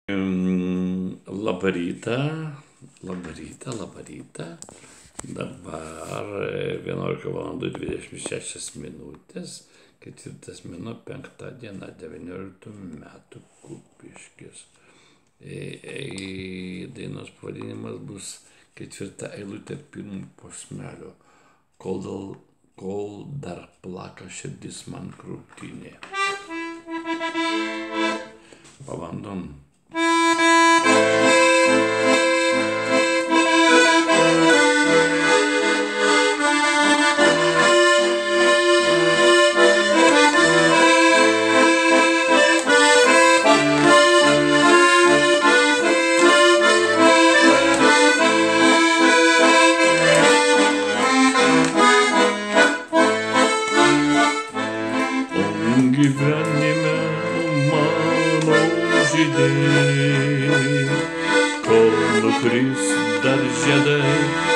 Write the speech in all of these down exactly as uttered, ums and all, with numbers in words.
Mm, Labą rytą, labą rytą, labą rytą. Dabar vienuolika valandų dvidešimt šešios minutės, ketvirtas mėnuo, penktą diena, devynioliktų metų Kupiškis. E, e, dainos pavadinimas bus ketvirta eilutė pirmų posmelio. Kol, dal, kol dar plaka širdis man krūtinė. Pabandom. Gyvenime mano žydai, kol nukris dar žiedai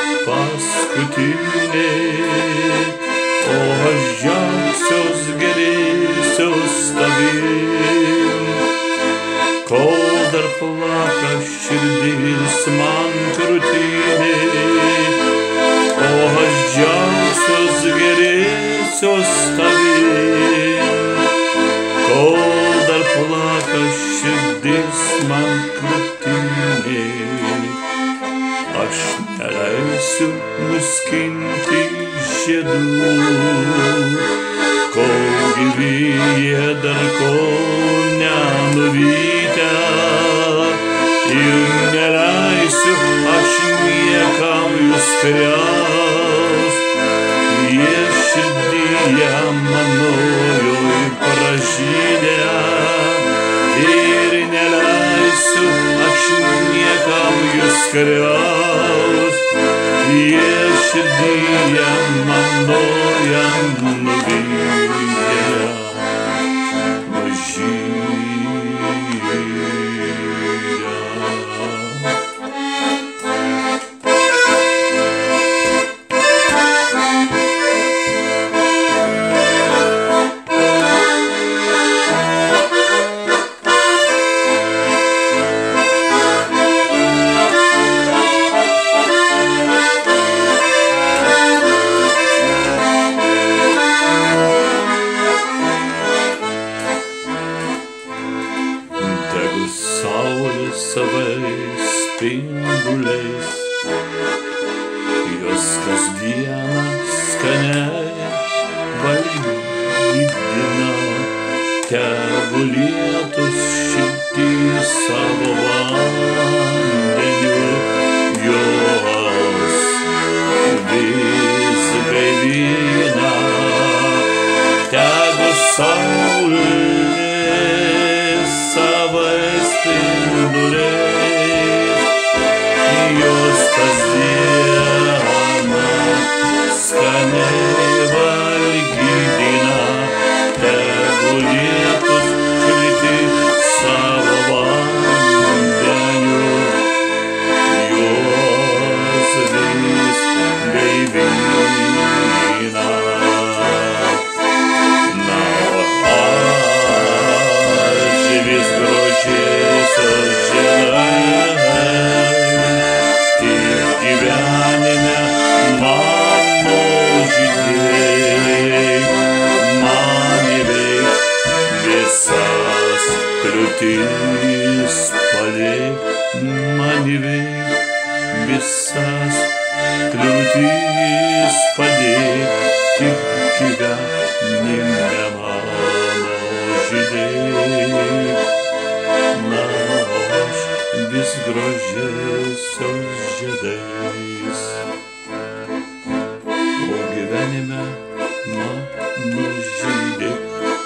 paskutiniai, o aš džiaugsiuos gerėsiuos tavim. Kol dar plaka širdis man krūtinėj, o aš džiaugsiuos gerėsiuos tavim. Kol dar plaka širdis man krūtinėj, aš neleisiu nuskinti žiedų. Kol gyvi jie dar kol nenuvytę, ir neleisiu aš niekam jų skriaust. Jie širdyje manojoj pražydę, ir neleisiu aš niekam jų skriaust. Jie širdyje manoja nuvydę, nužydę. Saulė savais spinduliais jos kasdieną skaniai valgydina. Tegu lietus šiltį savo vandeniu jos vis gaivina. Tegu saulė savais spinduliais jos kasdieną skaniai valgydina. Tegu lietus šiltį savo vandeniu jos vis gaivina. Vis grožėsiuos žiedai, tik gyvenime mano žydai. Man įveik visas kliūtis palik, man įveik visas kliūtis palik, tik gyvenime mano žydai. Na, aš vis grožėsiuos žiedais, o gyvenime mano žydai.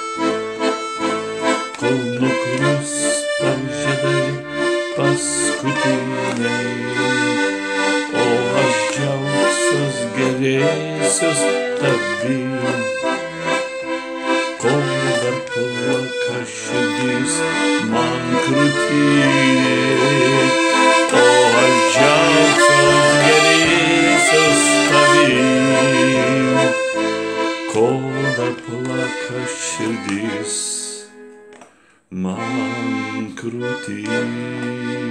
Kol nukris tau žiedai paskutiniai, o aš džiaugsiuos gerėsiuos tavim. Kol dar plaka širdis man krūtinėj, o aš džiaugsiuos gerėsiuos tavim. Kol dar plaka širdis man krūtį.